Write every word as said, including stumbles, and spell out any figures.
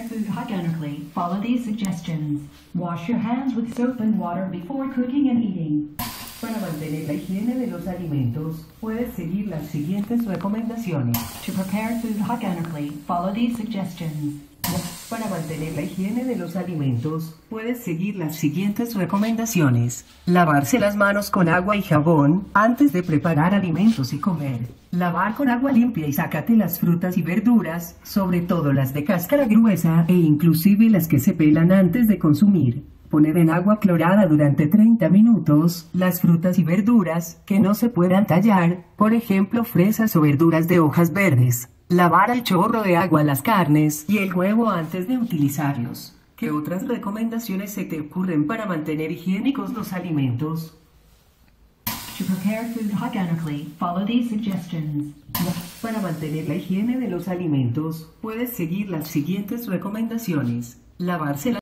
prepare food hygienically, follow these suggestions. Wash your hands with soap and water before cooking and eating. Para mantener la higiene de los alimentos, puedes seguir las siguientes recomendaciones. To prepare food hygienically, follow these suggestions. Para mantener la higiene de los alimentos, puedes seguir las siguientes recomendaciones. Lavarse las manos con agua y jabón antes de preparar alimentos y comer. Lavar con agua limpia y sácate las frutas y verduras, sobre todo las de cáscara gruesa e inclusive las que se pelan antes de consumir. Poner en agua clorada durante treinta minutos las frutas y verduras que no se puedan tallar, por ejemplo fresas o verduras de hojas verdes. Lavar al chorro de agua las carnes y el huevo antes de utilizarlos. ¿Qué otras recomendaciones se te ocurren para mantener higiénicos los alimentos? To prepare food hygienically, follow these suggestions. Para mantener la higiene de los alimentos, puedes seguir las siguientes recomendaciones. Lavarse las